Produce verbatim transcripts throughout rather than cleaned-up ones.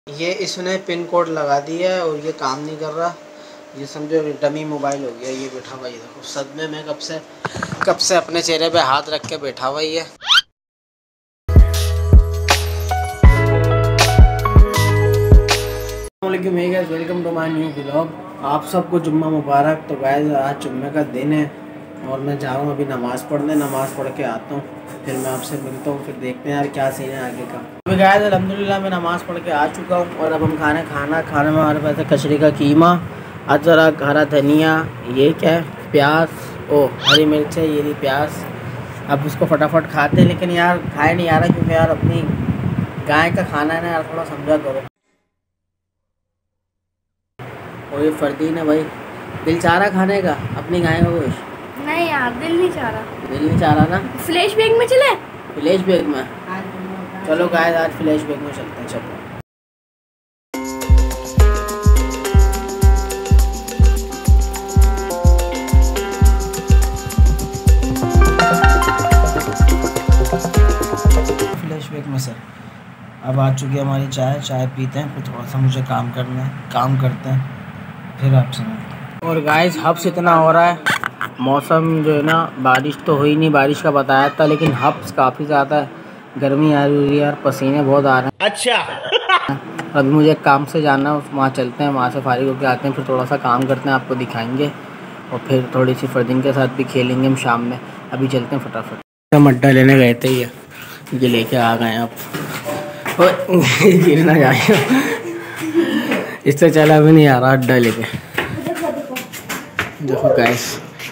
ये इसने pin code लगा दिया है और ये काम नहीं कर रहा। ये समझो डमी मोबाइल हो गया। ये बैठा हुआ, ये देखो सदमे में कब से कब से अपने चेहरे पे हाथ रख के बैठा हुआ ही है। Welcome to my new blog. आप सबको जुम्मा मुबारक। तो गाइस आज जुम्मे का दिन है और मैं जा रहा हूँ अभी नमाज़ पढ़ने। नमाज़ पढ़ के आता हूँ, फिर मैं आपसे मिलता हूँ, फिर देखते हैं यार क्या सीन है आगे का। अभी गाइस अल्हम्दुलिल्लाह मैं नमाज़ पढ़ के आ चुका हूँ और अब हम खाने खाना खाने में हमारे पास है कचरे का कीमा, अदरक, हरा धनिया, ये क्या है प्याज, ओ हरी मिर्च है, ये रही प्याज। अब उसको फटाफट खाते हैं, लेकिन यार खाए नहीं आ रहा क्योंकि यार अपनी गाय का खाना है ना यार, थोड़ा समझा करो। और ये फरदीन है भाई, दिल चाह रहा खाने का अपनी गाय का गोश्त? नहीं यार दिल नहीं चाह रहा। दिल नहीं चाह रहा ना? फ्लैश बैग में चले? फ्लैश बैग में चलो गाइस, आज फ्लैश बैग में चलते हैं। चलो फ्लैश बैग में सर अब आ चुकी है हमारी चाय। चाय पीते हैं, फिर थोड़ा सा मुझे काम करना है, काम करते हैं, फिर आपसे मिलते हैं। और गाइस हब्स इतना हो रहा है, मौसम जो है ना, बारिश तो हुई नहीं, बारिश का बताया था, लेकिन हब्स काफ़ी ज़्यादा है, गर्मी आ रही है यार, पसीने बहुत आ रहे हैं। अच्छा अभी मुझे काम से जाना है, वहाँ चलते हैं, वहाँ से फारिग होकर आते हैं, फिर थोड़ा सा काम करते हैं, आपको दिखाएंगे और फिर थोड़ी सी फरदीन के साथ भी खेलेंगे हम शाम में। अभी चलते हैं फटाफट। हम अड्डा लेने गए थे, ये ये लेके आ गए आप, गिरना जाएगा इससे चला भी नहीं आ रहा अड्डा लेके। देखो guys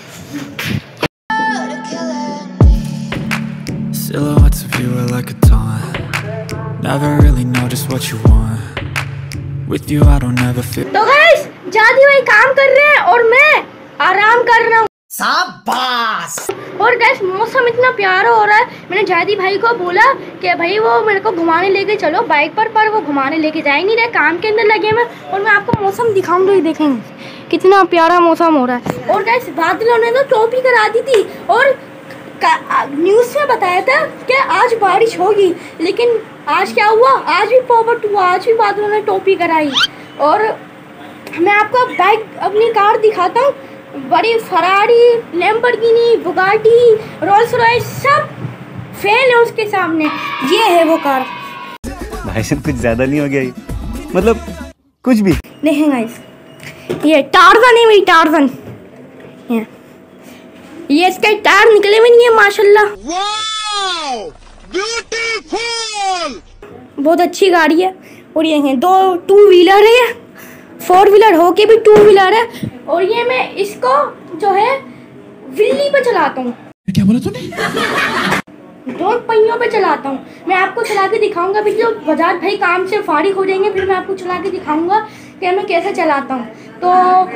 silhouettes of you are like a taunt. Never really know just what you want. With you I don't ever feel. तो गाइस जादी भाई काम कर रहे हैं और मैं आराम कर रहा हूँ। शाबाश। और गाइस मौसम इतना प्यारा हो रहा है, मैंने जादी भाई को बोला कि भाई वो मेरे को घुमाने लेके चलो बाइक पर, पर वो घुमाने लेके जा ही नहीं रहे, काम के अंदर लगे मैं। और मैं आपको मौसम दिखाऊंगा, ही देखेंगे कितना प्यारा मौसम हो रहा है। और गाइस बादलों ने तो टोपी करा दी थी और न्यूज़ में बताया था कि आज बारिश होगी, लेकिन आज क्या हुआ, आज भी पोपट हुआ, आज भी बादलों ने टोपी कराई। और मैं आपको बाइक अपनी कार दिखाता हूँ, बड़ी Ferrari, Lamborghini, Bugatti, Rolls Royce सब फेल है उसके सामने। ये है वो कार। भाई साहब कुछ ज़्यादा नहीं हो गया ये? मतलब कुछ भी देखें गाइस, ये टार्जन है मेरी, टार्जन। ये ये इसके टायर निकले हुए नहीं है माशाल्लाह। वाओ ब्यूटीफुल, बहुत अच्छी गाड़ी है। और ये है दो टू व्हीलर है, फोर व्हीलर होके भी टू व्हीलर है। और ये मैं इसको जो है विल्ली पे चलाता हूँ। क्या बोला तूने? दो पहियों पे चलाता हूँ। मैं आपको चला के दिखाऊंगा, भी जो बजाज भाई काम से फारिग हो जाएंगे, फिर मैं आपको चला के दिखाऊंगा कि मैं कैसे चलाता हूँ। तो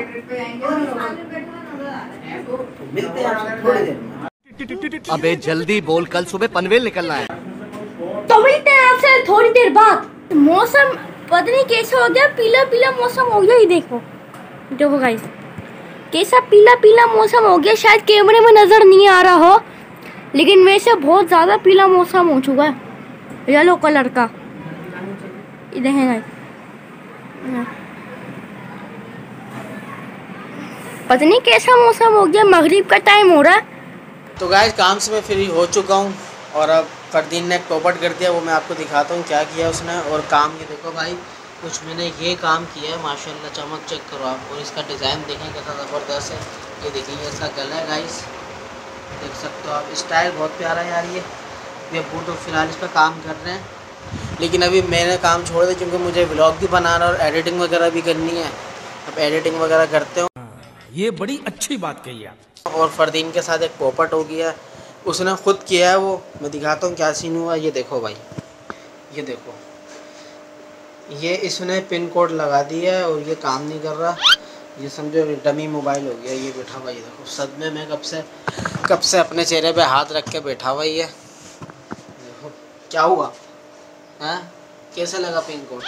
मिलते हैं आपसे थोड़ी देर में। अबे जल्दी बोल, कल सुबह पनवेल निकलना है। तो मिलते हैं आपसे थोड़ी देर बाद। मौसम पता नहीं कैसे हो गया, पीला पीला मौसम हो गया। ये देखो देखो गाइस कैसा पीला पीला मौसम हो गया, शायद कैमरे में नज़र नहीं आ रहा हो, लेकिन वैसे बहुत ज़्यादा पीला मौसम हो चुका है, येलो कलर का। ये देखें गाइस, पता नहीं कैसा मौसम हो गया, मगरिब का टाइम हो रहा है। तो गाइस काम से मैं फ्री हो चुका हूँ और अब फरदीन ने पोपट कर दिया, वो मैं आपको दिखाता हूँ क्या किया उसने। और काम ये देखो भाई, कुछ मैंने ये काम किया है माशाल्लाह, चमक चेक करो आप। और इसका डिज़ाइन देखें कैसा ज़बरदस्त है। ये देखिए ये इसका गला है गाइस, देख सकते हो आप, स्टाइल बहुत प्यारा है यार। ये ये अब्बू तो फिलहाल इस पर काम कर रहे हैं, लेकिन अभी मैंने काम छोड़ दिया क्योंकि मुझे व्लॉग भी बनाना और एडिटिंग वगैरह भी करनी है। अब एडिटिंग वगैरह करते हो। ये बड़ी अच्छी बात कही आप। और फरदीन के साथ एक पोपट हो गया, उसने खुद किया है वो। मैं दिखाता हूँ क्या सीन हुआ। ये देखो भाई, ये देखो, ये इसने पिन कोड लगा दिया है और ये काम नहीं कर रहा। ये समझो डमी मोबाइल हो गया। ये बैठा हुआ, ये देखो सदमे में कब से कब से अपने चेहरे पे हाथ रख के बैठा हुआ ही है। देखो क्या हुआ है, कैसे लगा पिन कोड,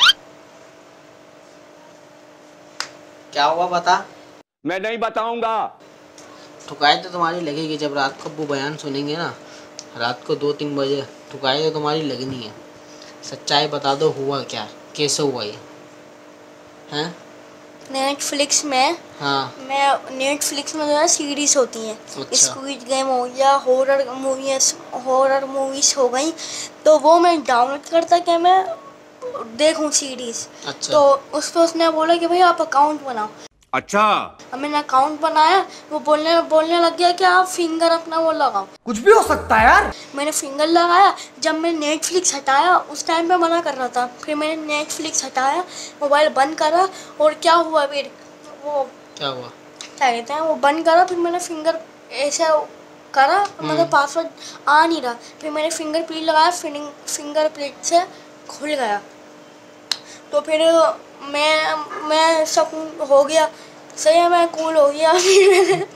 क्या हुआ बता? मैं नहीं बताऊंगा। ठुकाई तो तुम्हारी लगेगी जब रात को वो बयान सुनेंगे ना, रात को दो तीन बजे ठुकाई तो तुम्हारी लगनी है। सच्चाई बता दो हुआ क्या। कैसे हुआ ये? हैं? नेटफ्लिक्स में हाँ। मैं नेटफ्लिक्स में जो है सीरीज होती हैं, अच्छा। स्क्विड गेम हो गया, हॉरर मूवीज हॉरर मूवीज हो गई, तो वो मैं डाउनलोड करता कि मैं देखूं सीरीज। अच्छा। तो उस पर उसने बोला कि भाई आप अकाउंट बनाओ। अच्छा। अब मैंने अकाउंट बनाया, वो बोलने बोलने लग गया कि आप फिंगर अपना वो लगाओ। कुछ भी हो सकता है यार। मैंने फिंगर लगाया, जब मैंने नेटफ्लिक्स हटाया उस टाइम पे मना कर रहा था, फिर मैंने नेटफ्लिक्स हटाया, मोबाइल बंद करा, और क्या हुआ फिर वो क्या हुआ? क्या कहते हैं वो बंद करा, फिर मैंने फिंगर ऐसे करा, मतलब पासवर्ड आ नहीं रहा, फिर मैंने फिंगर प्रिंट लगाया, फिंग फिंगर प्रिंट से खुल गया। तो फिर मैं मैं सब हो गया, सही है, मैं कूल हो गया। फिर मैंने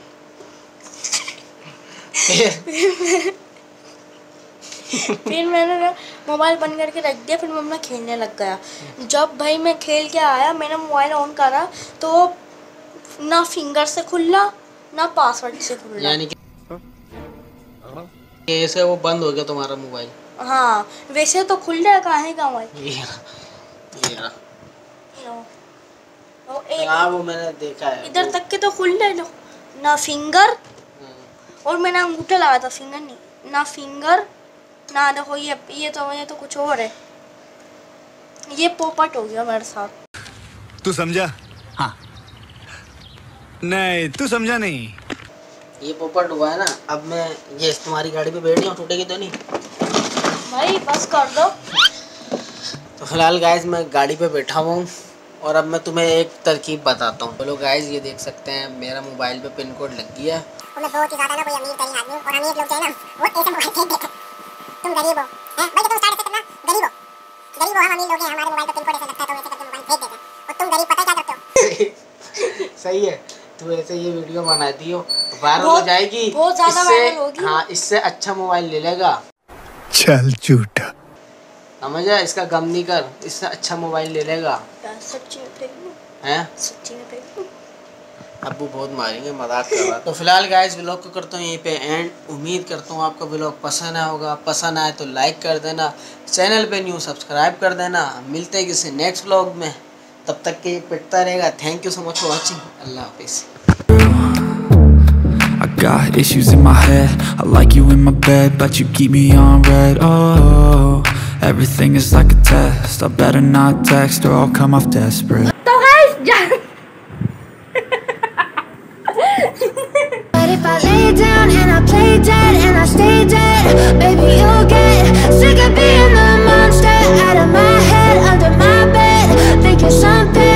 फिर मैंने ना मोबाइल बंद करके रख दिया, फिर मैं अपना खेलने लग गया। जब भाई मैं खेल के आया, मैंने मोबाइल ऑन करा तो ना फिंगर से खुला ना पासवर्ड से खुला। यानी कि कैसे वो बंद हो गया तुम्हारा मोबाइल? हाँ, वैसे तो खुल जाए, काहे का मोबाइल ये ये रहा। तो ए- हाँ वो मैंने देखा है। इधर तक के तो खुल जाए लो, ना फिंगर, और मैंने अंगूठा लगाया था, फिंगर नहीं, ना फिंगर ना, देखो ये ये तो ये तो कुछ और है, ये पोपट हो गया मेरे साथ। तू समझा? हाँ। नहीं तू समझा नहीं। ये पोपट हुआ है ना। अब मैं ये तुम्हारी गाड़ी पे बैठ जाऊँ, टूटेगी तो नहीं? भाई बस कर दो। तो फिलहाल गाइज मैं गाड़ी पे बैठा हूँ, और अब मैं तुम्हें एक तरकीब बताता हूँ। बोलो गाइज, ये देख सकते हैं मेरा मोबाइल पे पिन कोड लग गया है। मैं बहुत ही ज़्यादा ना कोई अमीर तरीन आदमी हूँ, और अमीर लोग जो है ना वो ऐसे मोबाइल फेंक देते। तुम गरीब हो, हैं? भाई तुम स्टार्ट ऐसे करना, गरीब हो, गरीब हो, हम अमीर लोग हैं, हमारे मोबाइल पे पिन कोड ऐसे लगता है तो ऐसे करके मोबाइल फेंक देते हैं, और तुम गरीब पता है क्या करते हो? सही है, तू ऐसे ये वीडियो बनाती हो, वायरल हो बहुत- जाएगी, बहुत ज़्यादा इससे- वायरल होगी। हाँ, इससे अच्छा मोबाइल ले लेगा। चल झूठा। समझा? इसका गम नहीं कर, इससे अच्छा मोबाइल ले लेगा। सच्ची में फेंक दूं? हैं? सच्ची में फेंक दूं? अब्बू बहुत मारेंगे, मजाक कर रहा। तो फिलहाल गाइस व्लॉग को करता हूँ यहीं पे एंड। उम्मीद करता हूँ आपको व्लॉग पसंद आया होगा। पसंद आए तो लाइक कर देना, चैनल पे न्यू सब्सक्राइब कर देना। मिलते हैं किसी नेक्स्ट व्लॉग में, तब तक के पिटता रहेगा। Thank you so much for watching. अल्लाह हाफिज़। I got issues in my head. I like you in my bed, but you keep me on red. Oh, everything is like a test. I better not text or I'll come off desperate.